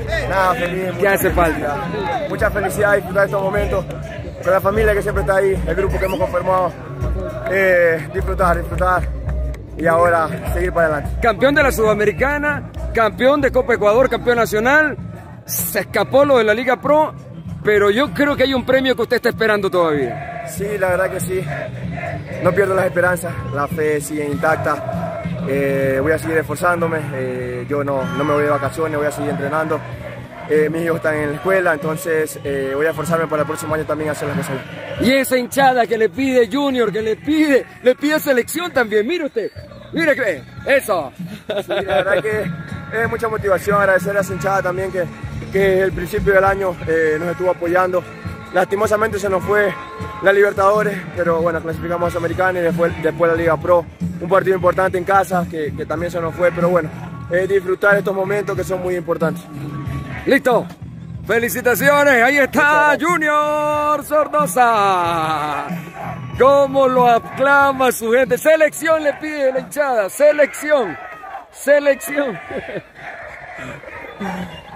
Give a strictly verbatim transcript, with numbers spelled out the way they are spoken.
Nada, feliz. ¿Qué hace falta? Mucha felicidad, disfrutar estos momentos con la familia que siempre está ahí, el grupo que hemos conformado. Eh, disfrutar, disfrutar y ahora seguir para adelante. Campeón de la Sudamericana, campeón de Copa Ecuador, campeón nacional, se escapó lo de la Liga Pro, pero yo creo que hay un premio que usted está esperando todavía. Sí, la verdad que sí, no pierdo las esperanzas, la fe sigue intacta, eh, voy a seguir esforzándome, eh, yo no, no me voy de vacaciones, voy a seguir entrenando. Eh, mis hijos están en la escuela, entonces eh, voy a esforzarme para el próximo año también hacer las cosas. Y esa hinchada que le pide Junior, que le pide, le pide selección también, mire usted, mire que eso. Sí, la verdad que es mucha motivación, agradecer a esa hinchada también que, que el principio del año eh, nos estuvo apoyando. Lastimosamente se nos fue la Libertadores, pero bueno, clasificamos a Sudamericana y después, después la Liga Pro, un partido importante en casa que, que también se nos fue, pero bueno, eh, disfrutar estos momentos que son muy importantes. Listo, felicitaciones, ahí está Junior Sornosa. Cómo lo aclama su gente. Selección le pide la hinchada, selección, selección.